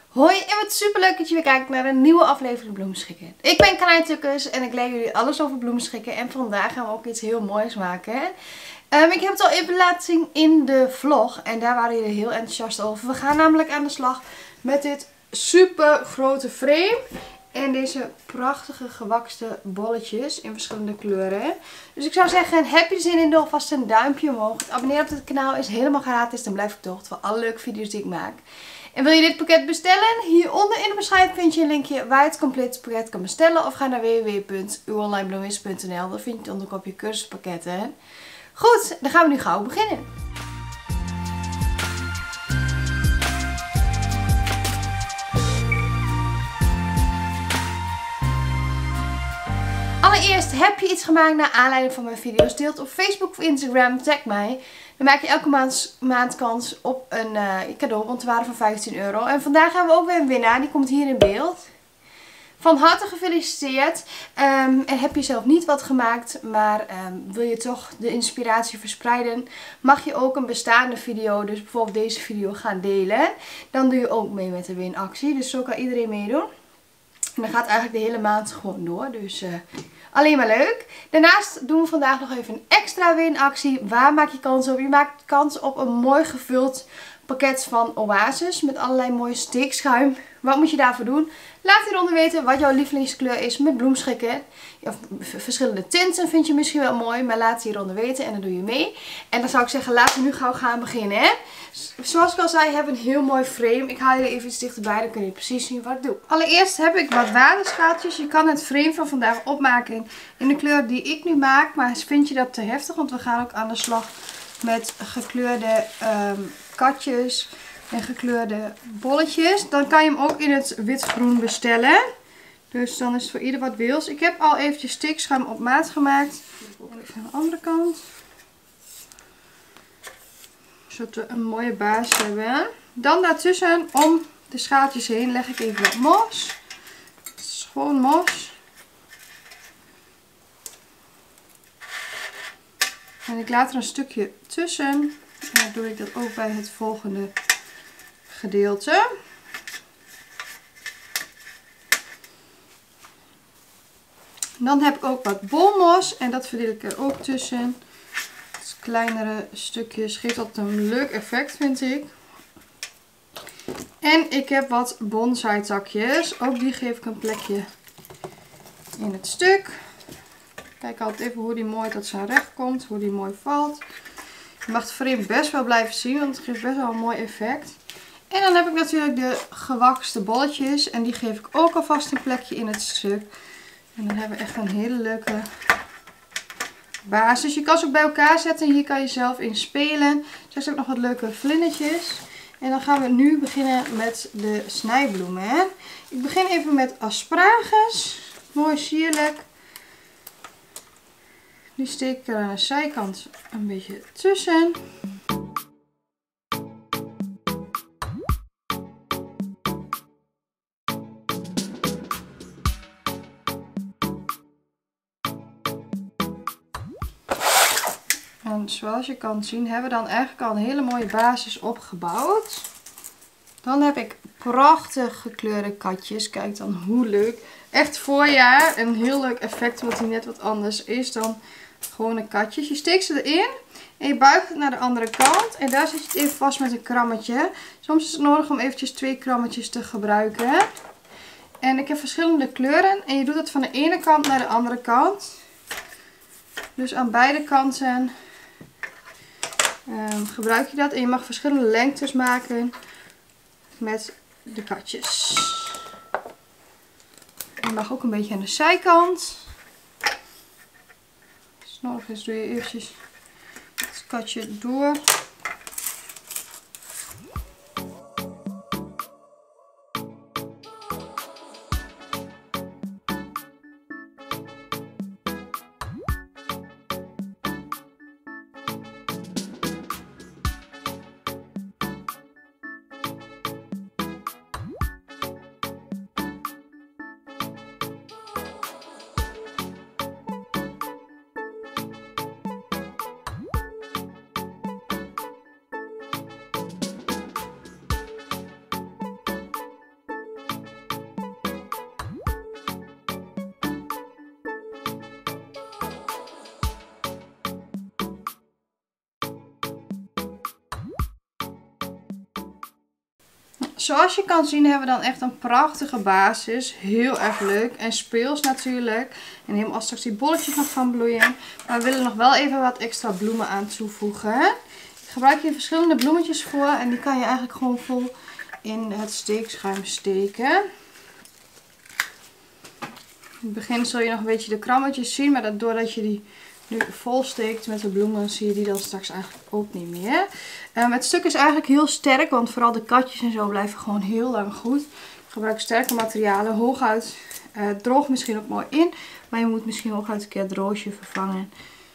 Hoi en wat super leuk dat je weer kijkt naar een nieuwe aflevering Bloemschikken. Ik ben Kanai Tukkers en ik leer jullie alles over bloemschikken en vandaag gaan we ook iets heel moois maken. Ik heb het al even laten zien in de vlog en daar waren jullie heel enthousiast over. We gaan namelijk aan de slag met dit super grote frame en deze prachtige gewakste bolletjes in verschillende kleuren. Dus ik zou zeggen, heb je er zin in, doe alvast een duimpje omhoog. Het abonneren op dit kanaal is helemaal gratis, dan blijf ik op de hoogte van alle leuke video's die ik maak. En wil je dit pakket bestellen? Hieronder in de beschrijving vind je een linkje waar je het complete pakket kan bestellen. Of ga naar www.uwonlinebloemist.nl. Dan vind je het onder kopje cursuspakketten. Goed, dan gaan we nu gauw beginnen. Allereerst, heb je iets gemaakt naar aanleiding van mijn video's? Deel het op Facebook of Instagram, tag mij. Dan maak je elke maand kans op een cadeau, want het waren van 15 euro. En vandaag hebben we ook weer een winnaar, die komt hier in beeld. Van harte gefeliciteerd. En heb je zelf niet wat gemaakt, maar wil je toch de inspiratie verspreiden, mag je ook een bestaande video, dus bijvoorbeeld deze video, gaan delen. Dan doe je ook mee met de winactie, dus zo kan iedereen meedoen. En dan gaat eigenlijk de hele maand gewoon door, dus alleen maar leuk. Daarnaast doen we vandaag nog even een extra winactie. Waar maak je kans op? Je maakt kans op een mooi gevuld pakket van Oasis met allerlei mooie steekschuim. Wat moet je daarvoor doen? Laat hieronder weten wat jouw lievelingskleur is met bloemschikken. Of verschillende tinten vind je misschien wel mooi, maar laat het hieronder weten en dan doe je mee. En dan zou ik zeggen, laten we nu gauw gaan beginnen. Hè? Zoals ik al zei, heb ik een heel mooi frame. Ik haal jullie even iets dichterbij, dan kun je precies zien wat ik doe. Allereerst heb ik wat waterschaaltjes. Je kan het frame van vandaag opmaken in de kleur die ik nu maak. Maar vind je dat te heftig, want we gaan ook aan de slag met gekleurde katjes en gekleurde bolletjes. Dan kan je hem ook in het wit-groen bestellen. Dus dan is het voor ieder wat wils. Ik heb al eventjes steekschuim op maat gemaakt. Even aan de andere kant. Zodat we een mooie basis hebben. Dan daartussen om de schaaltjes heen leg ik even wat mos. Het is gewoon mos. En ik laat er een stukje tussen. En dan doe ik dat ook bij het volgende gedeelte. Dan heb ik ook wat bolmos en dat verdeel ik er ook tussen. Dus kleinere stukjes, geeft altijd een leuk effect, vind ik. En ik heb wat bonsai takjes, ook die geef ik een plekje in het stuk. Kijk altijd even hoe die mooi tot zijn recht komt, hoe die mooi valt. Je mag het frame best wel blijven zien, want het geeft best wel een mooi effect. En dan heb ik natuurlijk de gewakste bolletjes en die geef ik ook alvast een plekje in het stuk. En dan hebben we echt een hele leuke basis. Je kan ze ook bij elkaar zetten. Hier kan je zelf in spelen. Er zijn ook nog wat leuke vlindertjes. En dan gaan we nu beginnen met de snijbloemen. Hè? Ik begin even met asparagus. Mooi sierlijk. Die steek ik er aan de zijkant een beetje tussen. En zoals je kan zien hebben we dan eigenlijk al een hele mooie basis opgebouwd. Dan heb ik prachtig gekleurde katjes. Kijk dan hoe leuk. Echt voorjaar. Een heel leuk effect wat hier net wat anders is dan gewone katjes. Je steekt ze erin en je buigt het naar de andere kant. En daar zet je het even vast met een krammetje. Soms is het nodig om eventjes 2 krammetjes te gebruiken. En ik heb verschillende kleuren. En je doet het van de ene kant naar de andere kant. Dus aan beide kanten gebruik je dat. En je mag verschillende lengtes maken met de katjes. Je mag ook een beetje aan de zijkant. Als het nodig is doe je eventjes het katje door. Zoals je kan zien hebben we dan echt een prachtige basis. Heel erg leuk en speels natuurlijk. En helemaal straks die bolletjes nog van bloeien. Maar we willen nog wel even wat extra bloemen aan toevoegen. Ik gebruik hier verschillende bloemetjes voor. En die kan je eigenlijk gewoon vol in het steekschuim steken. In het begin zul je nog een beetje de krammetjes zien. Maar doordat je die nu vol steekt met de bloemen, zie je die dan straks eigenlijk ook niet meer. Het stuk is eigenlijk heel sterk, want vooral de katjes en zo blijven gewoon heel lang goed. Ik gebruik sterke materialen, hooguit droog misschien ook mooi in. Maar je moet misschien hooguit een keer het roosje vervangen.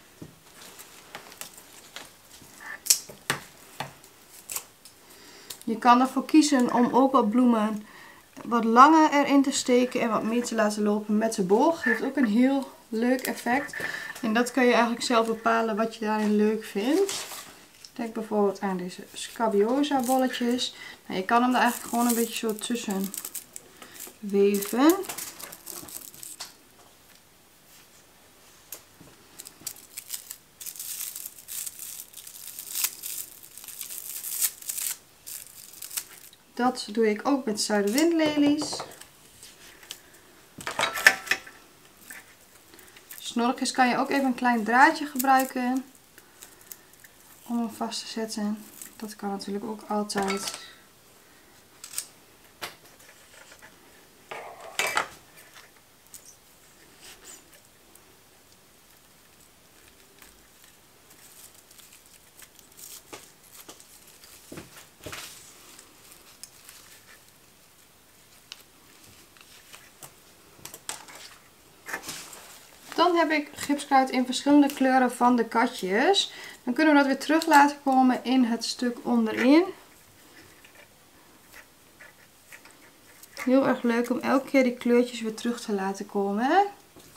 Je kan ervoor kiezen om ook wat bloemen wat langer erin te steken en wat meer te laten lopen met de boog. Geeft ook een heel leuk effect. En dat kan je eigenlijk zelf bepalen wat je daarin leuk vindt. Denk bijvoorbeeld aan deze Scabiosa bolletjes. Nou, je kan hem er eigenlijk gewoon een beetje zo tussen weven. Dat doe ik ook met zuiderwindlelies. Snorkjes kan je ook even een klein draadje gebruiken om hem vast te zetten. Dat kan natuurlijk ook altijd. Dan heb ik gipskruid in verschillende kleuren van de katjes. Dan kunnen we dat weer terug laten komen in het stuk onderin. Heel erg leuk om elke keer die kleurtjes weer terug te laten komen.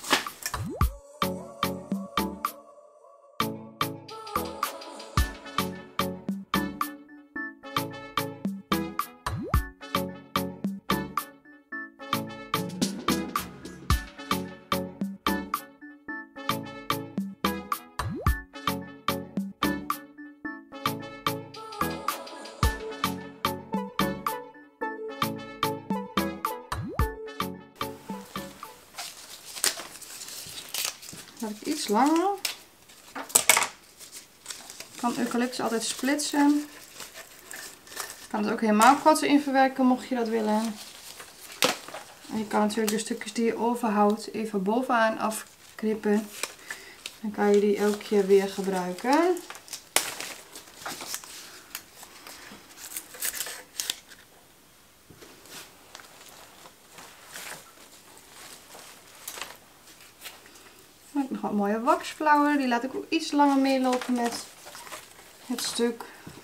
Laat ik iets langer. Ik kan eucalyptus altijd splitsen. Je kan het ook helemaal kort in verwerken mocht je dat willen. En je kan natuurlijk de stukjes die je overhoudt even bovenaan afknippen. Dan kan je die elke keer weer gebruiken. Nog wat mooie waxflower. Die laat ik ook iets langer meelopen met het stuk.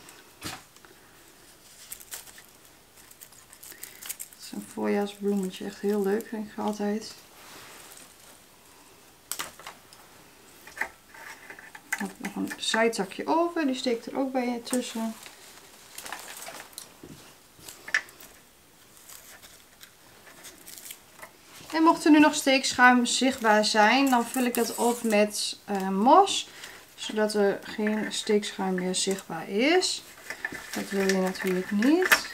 Het is een voorjaarsbloemetje. Echt heel leuk vind ik altijd. Ik heb nog een zijtakje over. Die steekt er ook bij tussen. En mocht er nu nog steekschuim zichtbaar zijn, dan vul ik dat op met mos. Zodat er geen steekschuim meer zichtbaar is. Dat wil je natuurlijk niet.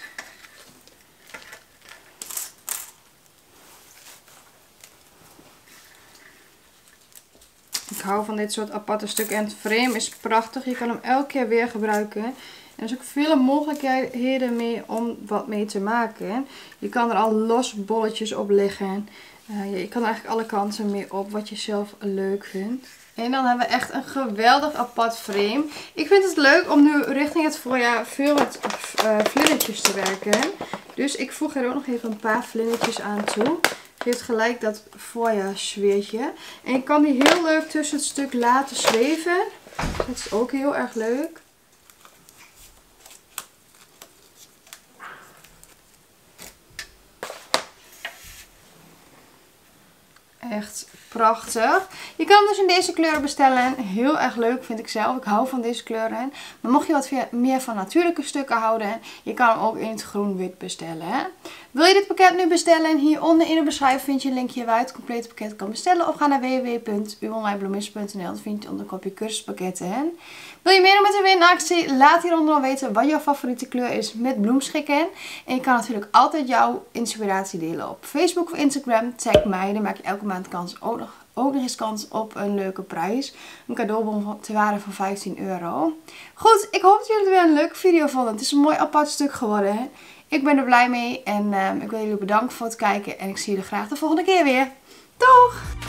Ik hou van dit soort aparte stukken en het frame is prachtig. Je kan hem elke keer weer gebruiken. En er is ook vele mogelijkheden mee om wat mee te maken. Je kan er al los bolletjes op leggen. Je kan er eigenlijk alle kanten mee op wat je zelf leuk vindt. En dan hebben we echt een geweldig apart frame. Ik vind het leuk om nu richting het voorjaar veel met vlindertjes te werken. Dus ik voeg er ook nog even een paar vlindertjes aan toe. Geeft gelijk dat voorjaarssfeertje. En je kan die heel leuk tussen het stuk laten zweven. Dat is ook heel erg leuk. Echt prachtig. Je kan hem dus in deze kleuren bestellen. Heel erg leuk vind ik zelf. Ik hou van deze kleuren. Maar mocht je wat meer van natuurlijke stukken houden, je kan hem ook in het groen-wit bestellen. Wil je dit pakket nu bestellen? En hieronder in de beschrijving vind je een linkje waar je het complete pakket kan bestellen. Of ga naar www.uonlinebloemist.nl. Dan vind je onder de kopje cursuspakketten. En wil je meedoen met de winactie? Laat hieronder al weten wat jouw favoriete kleur is met bloemschikken. En je kan natuurlijk altijd jouw inspiratie delen op Facebook of Instagram. Tag mij, dan maak je elke maand ook nog eens kans op een leuke prijs. Een cadeaubon te waarde van 15 euro. Goed, ik hoop dat jullie het weer een leuke video vonden. Het is een mooi apart stuk geworden. Hè? Ik ben er blij mee en ik wil jullie bedanken voor het kijken. En ik zie jullie graag de volgende keer weer. Doeg!